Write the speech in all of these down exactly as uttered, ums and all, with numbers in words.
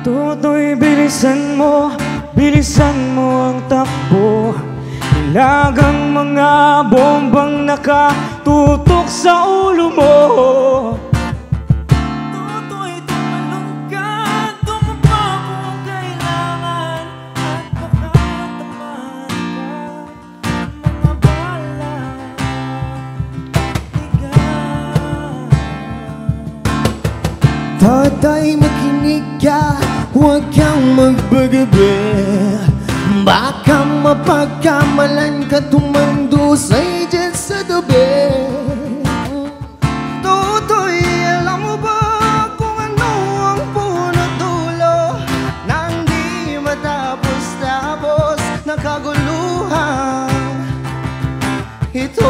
Tutoy, bilisan mo, bilisan mo ang takbo. Ilagang mga bombang nakatutok sa ulo mo. Tutoy, tumalong ka, tumapa kung kailangan. At makatamaan ka mga bala. Tatay, makinig ka, huwag kang magbagabi. Baka mapagkamalan ka, tumandusay dyan sa tabi. Tutoy, alam mo ba kung ano ang punot dulo nang di matapos-tapos na kaguluhan ito?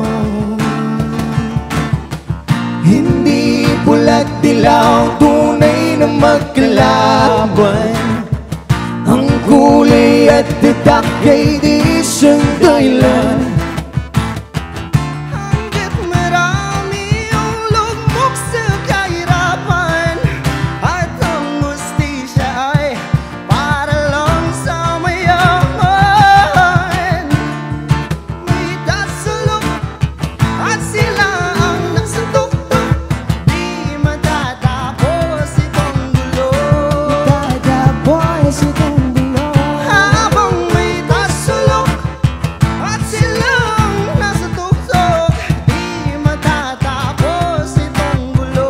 Hindi pula't dilaw, tunay na magkalaban. Ang kulay at tatak ay di siyang dahilan. Hanggat marami ang lugmok sa kahirapan, at ang hustisya ay para lang sa mayaman. May dasulok at sila ang nasutuktok, di matatapos itong gulo. Matatapos itong gulo. Habang may dasulok at sila ang nasutuktok, di matatapos itong gulo.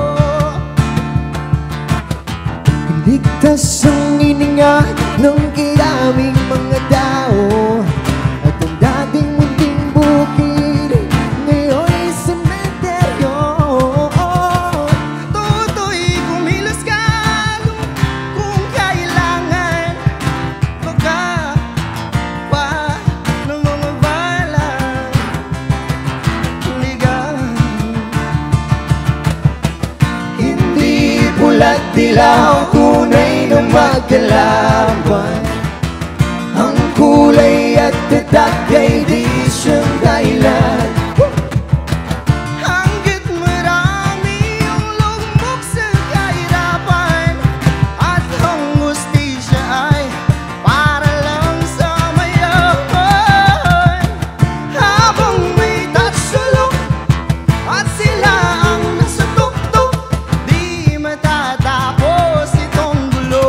Ligtas ang hininga ng kiraming mga tao, at ang dating munting bukid ngayon'y sementeryo. Tutoy, kumilos ka kung kailangan. Baka pa ng mga balang tuligan. Hindi pula't dilaw, tunay na magkalaban. Ang kulay at tatak ay di siyang dahilan. Hanggat marami ang lugmok sa kahirapan, at ang hustisya ay para lang sa mayaman. Habang may dasulok at sila ang nasutuktok, di matatapos itong gulo.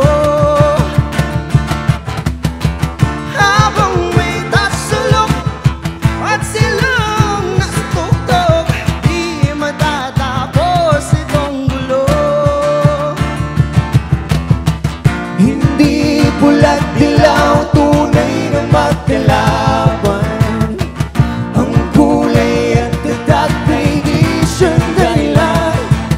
Habang may dasulok at sila ang nasutuktok, di matatapos itong gulo. Hindi pula't dilaw, tunay na magkalaban. Ang kulay at tatak ay di siyang dahilan.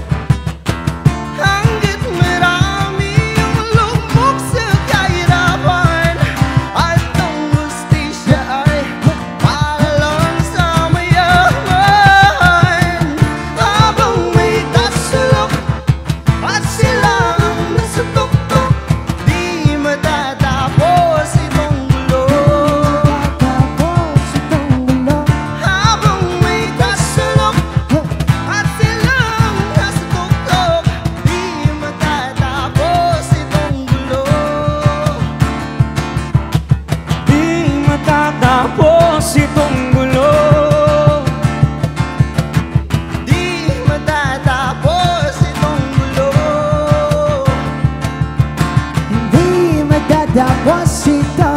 Hanggat marami ang lugmok sa kahirapan, at ang hustisya ay para lang sa mayaman. Habang may dasulok at sila ang nasutuktok, di matatapos itong gulo. Habang may dasulok at sila ang nasutuktok, di matatapos itong gulo. Di matatapos itong gulo. Di matatapos itong gulo. Hindi matatapos ito.